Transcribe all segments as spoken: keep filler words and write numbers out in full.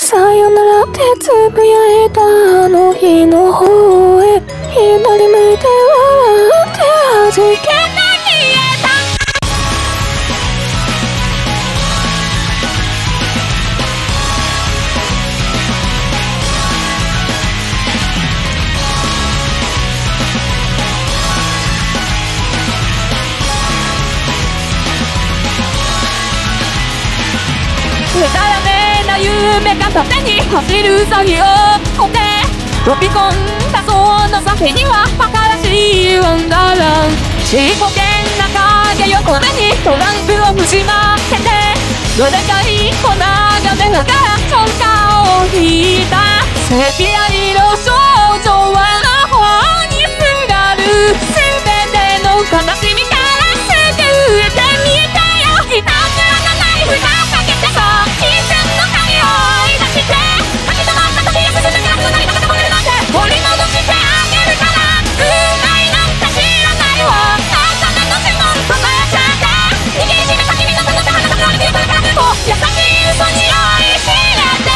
さよならってつぶやいたあの日の方へ、左向いて笑って弾けたでたらめな夢が縦に走る詐欺を追って飛び込んだその先には馬鹿らしいワンダーラン、ちっぽけな影横目にトランプをぶちまけてどでかい粉が目がからそん顔を引いたセピア色少女は魔法にすがる全ての悲しみから救えてみたよ、ひたすらのナイフがかけてさ一瞬の影を追い出して立ち止まった時が進むからそんなに高く飛べるなんて取り戻してあげるから運命なんて知らないわ朝目の指紋輝いちゃって握りしめた君の手の手鼻が触れてるからこう優しい嘘に酔いしれて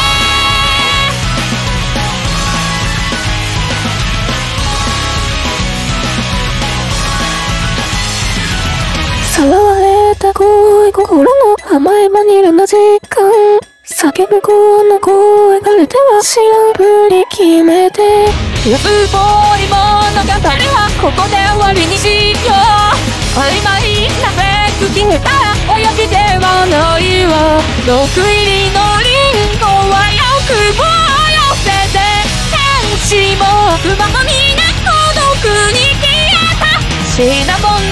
さらわれた恋心の甘いバニラな時間、叫ぶこの声がれては知らんぷり決めて安っぽい物語はここで終わりにしよう、曖昧なベック決めたら親父ではないわ、毒入りのリンゴは欲望を寄せて天使も悪魔の実が孤独に消えたシナモン